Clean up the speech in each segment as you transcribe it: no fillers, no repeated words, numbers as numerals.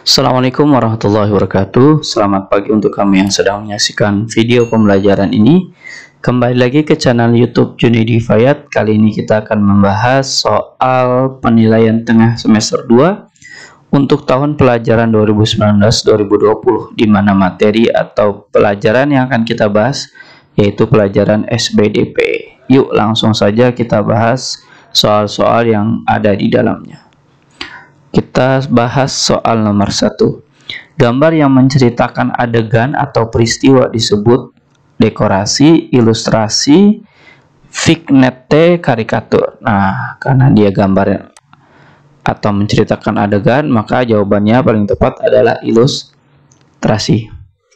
Assalamualaikum warahmatullahi wabarakatuh. Selamat pagi untuk kami yang sedang menyaksikan video pembelajaran ini. Kembali lagi ke channel YouTube Junedi Fayat. Kali ini kita akan membahas soal penilaian tengah semester 2 untuk tahun pelajaran 2019-2020, di mana materi atau pelajaran yang akan kita bahas yaitu pelajaran SBDP. Yuk langsung saja kita bahas soal-soal yang ada di dalamnya. Kita bahas soal nomor 1. Gambar yang menceritakan adegan atau peristiwa disebut dekorasi, ilustrasi, vignette, karikatur. Nah, karena dia gambar atau menceritakan adegan, maka jawabannya paling tepat adalah ilustrasi.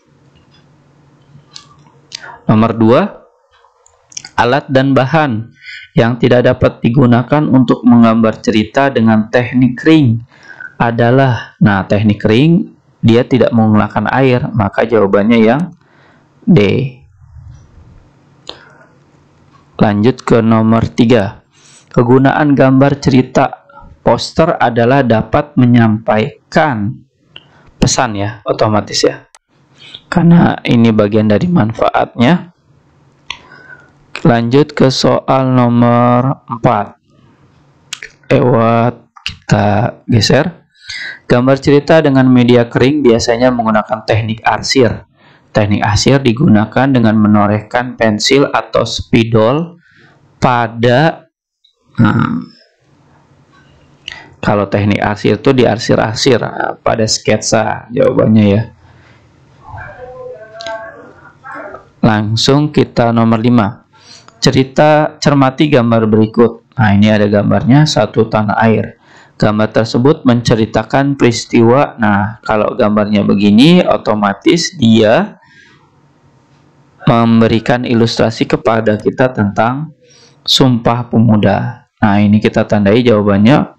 Nomor 2. Alat dan bahan yang tidak dapat digunakan untuk menggambar cerita dengan teknik ring adalah, nah teknik ring dia tidak menggunakan air, maka jawabannya yang D. Lanjut ke nomor 3. Kegunaan gambar cerita poster adalah dapat menyampaikan pesan, ya, otomatis ya, karena ini bagian dari manfaatnya. Lanjut ke soal nomor 4. Kita geser. Gambar cerita dengan media kering biasanya menggunakan teknik arsir. Teknik arsir digunakan dengan menorehkan pensil atau spidol pada kalau teknik arsir itu diarsir-arsir pada sketsa, jawabannya ya. Langsung kita nomor 5. Cermati gambar berikut. Nah, ini ada gambarnya, satu tanah air. Gambar tersebut menceritakan peristiwa. Nah, kalau gambarnya begini, otomatis dia memberikan ilustrasi kepada kita tentang Sumpah Pemuda. Nah, ini kita tandai jawabannya.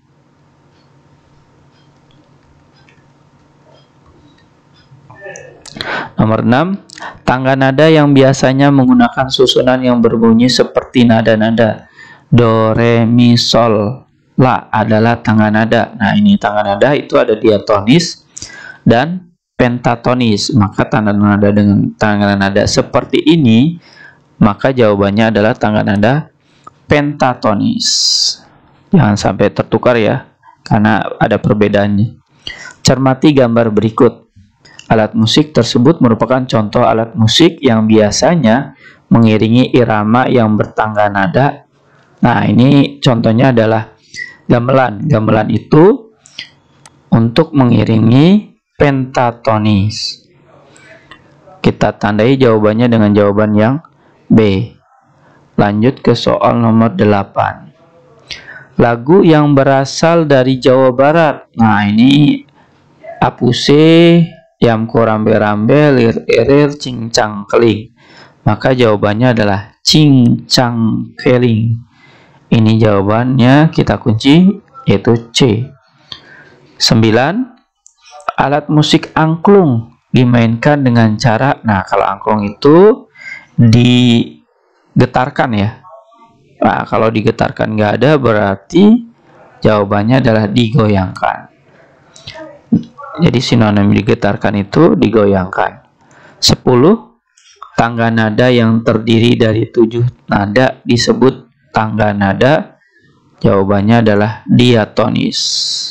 Nomor 6. Tangga nada yang biasanya menggunakan susunan yang berbunyi seperti nada-nada do, re, mi, sol, la adalah tangga nada. Nah, ini tangga nada itu ada diatonis dan pentatonis. Maka tanda nada dengan tangga nada seperti ini, maka jawabannya adalah tangga nada pentatonis. Jangan sampai tertukar ya, karena ada perbedaannya. Cermati gambar berikut. Alat musik tersebut merupakan contoh alat musik yang biasanya mengiringi irama yang bertangga nada. Nah, ini contohnya adalah gamelan. Gamelan itu untuk mengiringi pentatonis. Kita tandai jawabannya dengan jawaban yang B. Lanjut ke soal nomor 8. Lagu yang berasal dari Jawa Barat. Nah, ini apuse, yamko rambe-rambe, lir-irir, cincang keling. Maka jawabannya adalah cincang keling. Ini jawabannya kita kunci, yaitu C. 9. Alat musik angklung dimainkan dengan cara, nah kalau angklung itu digetarkan ya. Nah, kalau digetarkan nggak ada, berarti jawabannya adalah digoyangkan. Jadi sinonim digetarkan itu digoyangkan. 10. Tangga nada yang terdiri dari 7 nada disebut tangga nada. Jawabannya adalah diatonis.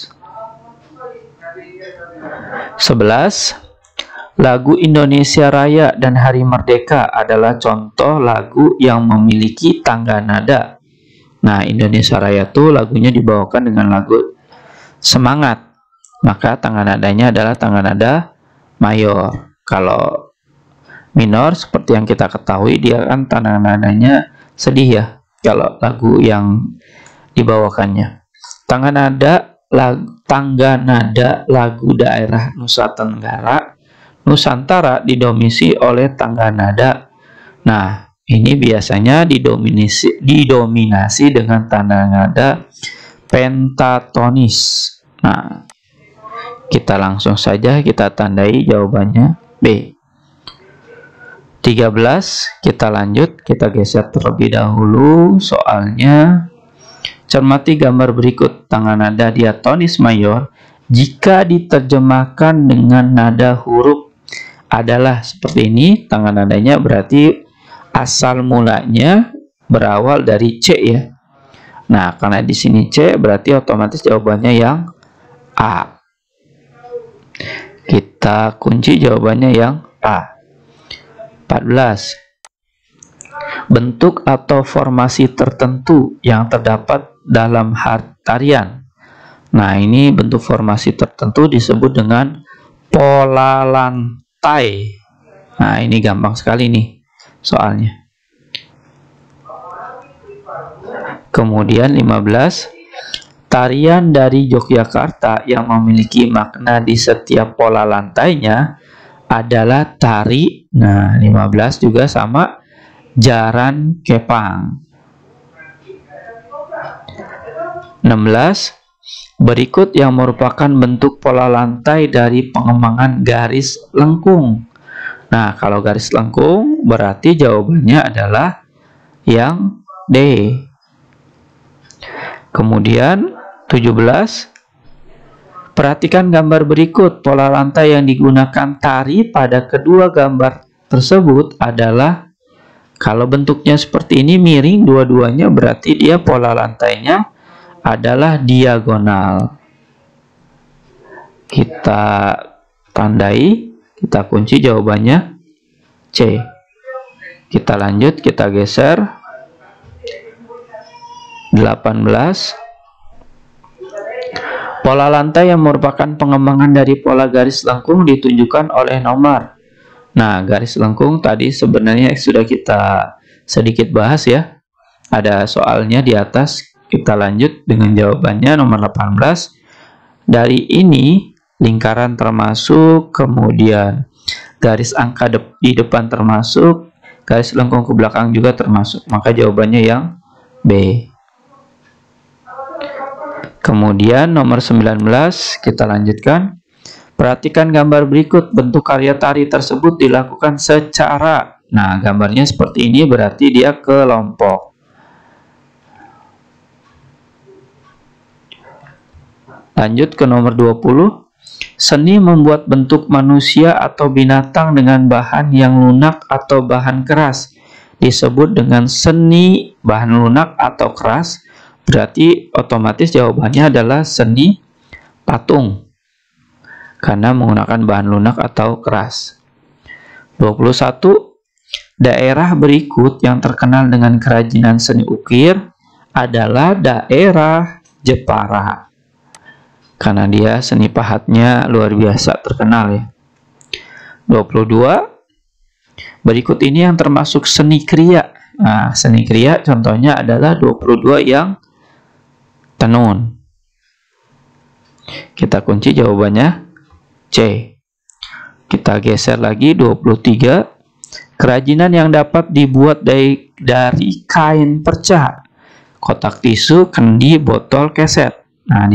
11. Lagu Indonesia Raya dan Hari Merdeka adalah contoh lagu yang memiliki tangga nada. Nah, Indonesia Raya itu lagunya dibawakan dengan lagu semangat. Maka tangga nadanya adalah tangga nada mayor. Kalau minor, seperti yang kita ketahui, dia kan tangga nadanya sedih ya, kalau lagu yang dibawakannya. Tangga nada lagu daerah Nusa Tenggara Nusantara didominasi oleh tangga nada. Nah, ini biasanya didominasi dengan tangga nada pentatonis. Nah, kita langsung saja kita tandai jawabannya B. 13. Kita lanjut, kita geser terlebih dahulu soalnya. Cermati gambar berikut. Tangga nada diatonis mayor jika diterjemahkan dengan nada huruf adalah seperti ini. Tangga nadanya berarti asal mulanya berawal dari C ya. Nah, karena di sini C berarti otomatis jawabannya yang A. Kita kunci jawabannya yang A. 14. Bentuk atau formasi tertentu yang terdapat dalam tarian. Nah, ini bentuk formasi tertentu disebut dengan pola lantai. Nah, ini gampang sekali nih soalnya. Kemudian 15. Tarian dari Yogyakarta yang memiliki makna di setiap pola lantainya adalah tari. Nah, 15 juga sama jaran kepang. 16. Berikut yang merupakan bentuk pola lantai dari pengembangan garis lengkung. Nah, kalau garis lengkung berarti jawabannya adalah yang D. Kemudian 17. Perhatikan gambar berikut. Pola lantai yang digunakan tari pada kedua gambar tersebut adalah, kalau bentuknya seperti ini miring dua-duanya, berarti dia pola lantainya adalah diagonal. Kita tandai, kita kunci jawabannya C. Kita lanjut, kita geser. 18. Pola lantai yang merupakan pengembangan dari pola garis lengkung ditunjukkan oleh nomor. Nah, garis lengkung tadi sebenarnya sudah kita sedikit bahas ya. Ada soalnya di atas. Kita lanjut dengan jawabannya nomor 18. Dari ini lingkaran termasuk, kemudian garis angka di depan termasuk, garis lengkung ke belakang juga termasuk. Maka jawabannya yang B. Kemudian nomor 19 kita lanjutkan. Perhatikan gambar berikut. Bentuk karya tari tersebut dilakukan secara. Nah, gambarnya seperti ini berarti dia kelompok. Lanjut ke nomor 20. Seni membuat bentuk manusia atau binatang dengan bahan yang lunak atau bahan keras disebut dengan seni bahan lunak atau keras. Berarti otomatis jawabannya adalah seni patung, karena menggunakan bahan lunak atau keras. 21. Daerah berikut yang terkenal dengan kerajinan seni ukir adalah daerah Jepara, karena dia seni pahatnya luar biasa terkenal ya. 22. Berikut ini yang termasuk seni kriya. Nah, seni kriya contohnya adalah 22 yang tenun. Kita kunci jawabannya C. Kita geser lagi 23. Kerajinan yang dapat dibuat dari kain perca, kotak tisu, kendi, botol, keset. Nah,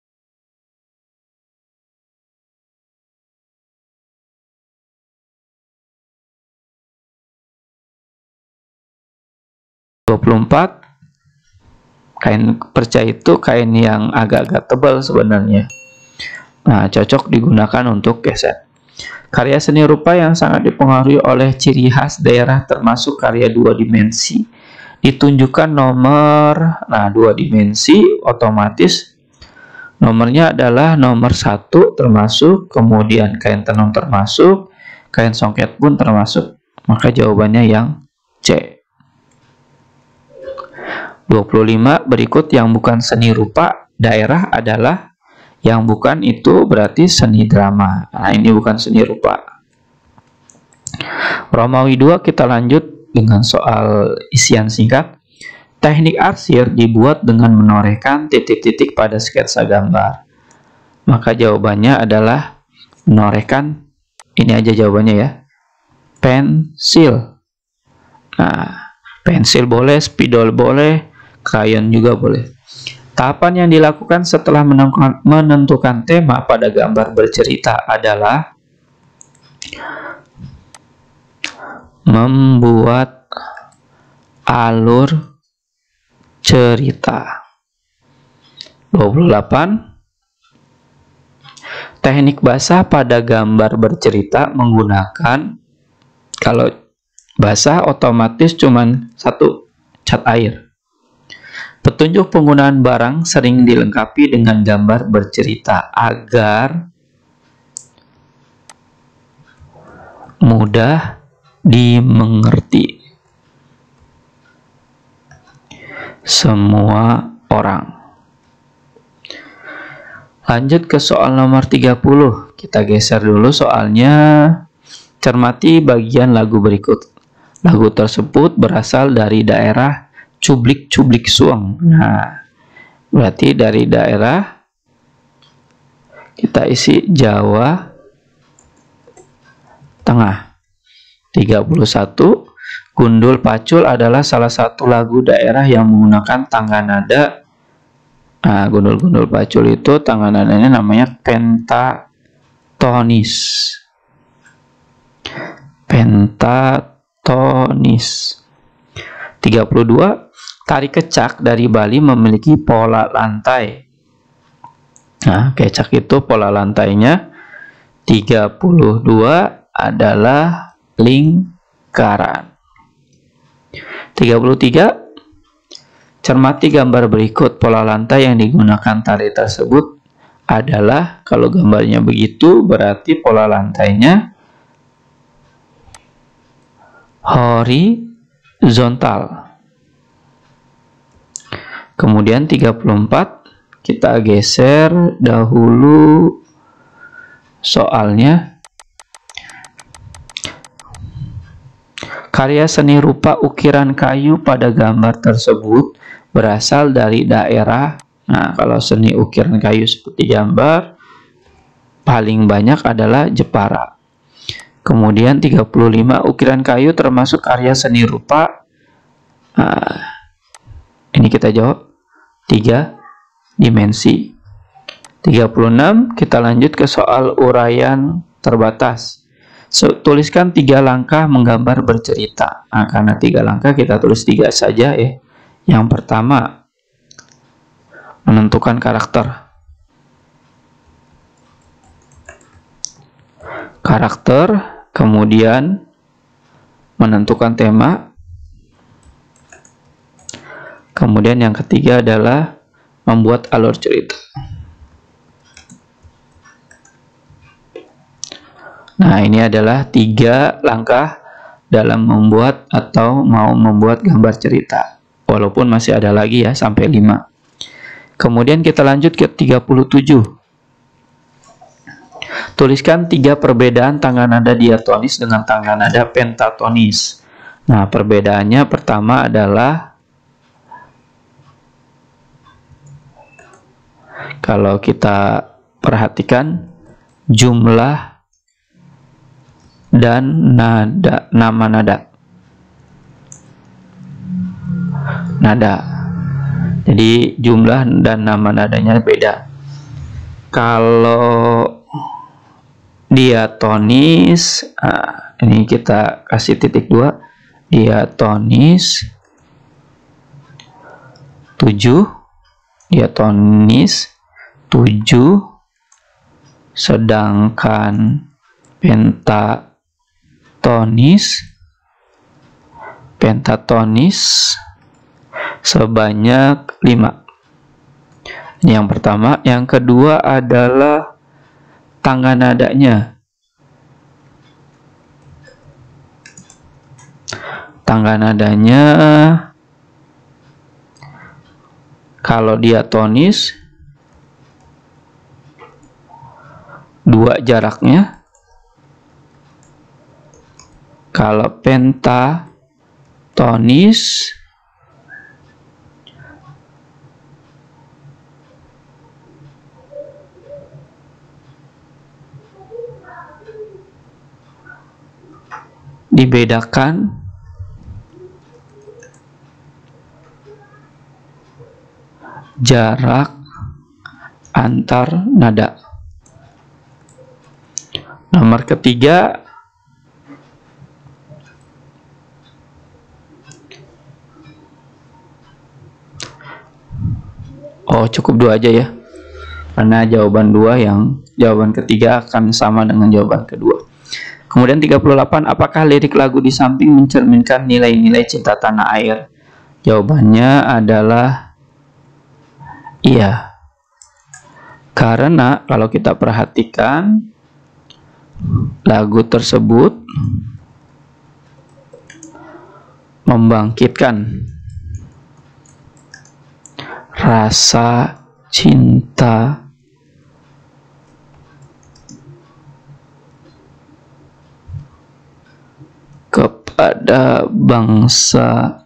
24. Kain perca itu kain yang agak-agak tebal sebenarnya. Nah, cocok digunakan untuk keset. Karya seni rupa yang sangat dipengaruhi oleh ciri khas daerah termasuk karya dua dimensi. Ditunjukkan nomor, nah 2 dimensi otomatis nomornya adalah nomor 1 termasuk, kemudian kain tenun termasuk, kain songket pun termasuk. Maka jawabannya yang C. 25. Berikut yang bukan seni rupa daerah adalah, yang bukan itu berarti seni drama. Nah, ini bukan seni rupa. Romawi 2 kita lanjut dengan soal isian singkat. Teknik arsir dibuat dengan menorehkan titik-titik pada sketsa gambar. Maka jawabannya adalah menorehkan, ini aja jawabannya ya, pensil. Nah, pensil boleh, spidol boleh, krayon juga boleh. Tahapan yang dilakukan setelah menentukan tema pada gambar bercerita adalah membuat alur cerita. 28. Teknik basah pada gambar bercerita menggunakan, kalau basah otomatis cuman satu, cat air. Petunjuk penggunaan barang sering dilengkapi dengan gambar bercerita agar mudah dimengerti semua orang. Lanjut ke soal nomor 30. Kita geser dulu soalnya. Cermati bagian lagu berikut. Lagu tersebut berasal dari daerah Cublik-Cublik Suang. Nah, berarti dari daerah, kita isi Jawa Tengah. 31. Gundul Pacul adalah salah satu lagu daerah yang menggunakan tangga nada. Nah, gundul-gundul pacul itu tangga nadanya namanya pentatonis. Pentatonis. 32. Tari kecak dari Bali memiliki pola lantai. Nah, kecak itu pola lantainya 32 adalah lingkaran. 33. Cermati gambar berikut. Pola lantai yang digunakan tari tersebut adalah, kalau gambarnya begitu berarti pola lantainya horizontal. Kemudian 34, kita geser dahulu soalnya. Karya seni rupa ukiran kayu pada gambar tersebut berasal dari daerah. Nah, kalau seni ukiran kayu seperti gambar, paling banyak adalah Jepara. Kemudian 35, ukiran kayu termasuk karya seni rupa. Nah, ini kita jawab 3 dimensi. 36, kita lanjut ke soal uraian terbatas. Tuliskan 3 langkah menggambar bercerita. Nah, karena 3 langkah kita tulis 3 saja ya. Yang pertama, menentukan karakter. Kemudian menentukan tema. Kemudian yang ketiga adalah membuat alur cerita. Nah, ini adalah 3 langkah dalam membuat atau mau membuat gambar cerita. Walaupun masih ada lagi ya, sampai 5. Kemudian kita lanjut ke 37. Tuliskan 3 perbedaan tangga nada diatonis dengan tangga nada pentatonis. Nah, perbedaannya pertama adalah, kalau kita perhatikan jumlah dan nada, nama nada. Jadi jumlah dan nama nadanya beda. Kalau diatonis, ini kita kasih titik 2. Diatonis 7. Diatonis 7. Sedangkan pentatonis sebanyak 5. Ini yang pertama. Yang kedua adalah tangga nadanya. Tangga nadanya, kalau diatonis 2 jaraknya. Kalau pentatonis dibedakan jarak antar nada. Nomor ketiga, cukup 2 aja ya, karena jawaban 2 yang jawaban ketiga akan sama dengan jawaban kedua. Kemudian 38, apakah lirik lagu di samping mencerminkan nilai-nilai cinta tanah air? Jawabannya adalah iya. Karena kalau kita perhatikan lagu tersebut membangkitkan rasa cinta kepada bangsa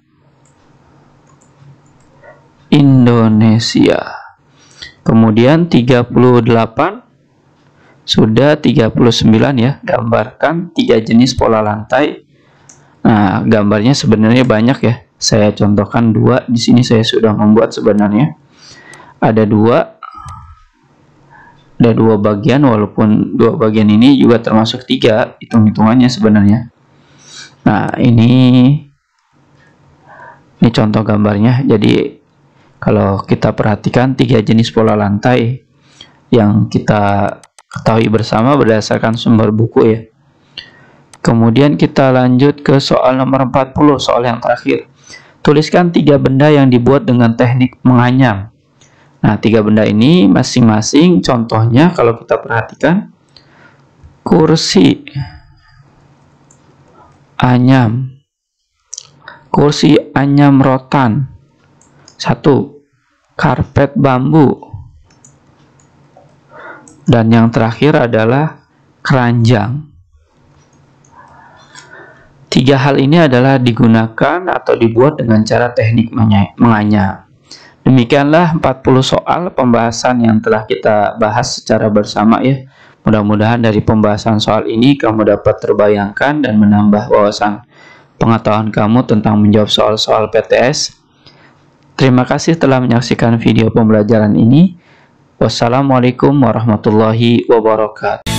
Indonesia. Kemudian 38 sudah 39 ya, gambarkan 3 jenis pola lantai. Nah, gambarnya sebenarnya banyak ya. Saya contohkan 2 di sini, saya sudah membuat sebenarnya. Ada 2 bagian, walaupun 2 bagian ini juga termasuk 3 hitung-hitungannya sebenarnya. Nah, ini contoh gambarnya. Jadi kalau kita perhatikan 3 jenis pola lantai yang kita ketahui bersama berdasarkan sumber buku ya. Kemudian kita lanjut ke soal nomor 40, soal yang terakhir. Tuliskan 3 benda yang dibuat dengan teknik menganyam. Nah, 3 benda ini masing-masing contohnya kalau kita perhatikan, kursi anyam, kursi anyam rotan. 1, karpet bambu. Dan yang terakhir adalah keranjang. 3 hal ini adalah digunakan atau dibuat dengan cara teknik menganyam. Demikianlah 40 soal pembahasan yang telah kita bahas secara bersama ya. Mudah-mudahan dari pembahasan soal ini kamu dapat terbayangkan dan menambah wawasan pengetahuan kamu tentang menjawab soal-soal PTS. Terima kasih telah menyaksikan video pembelajaran ini. Wassalamualaikum warahmatullahi wabarakatuh.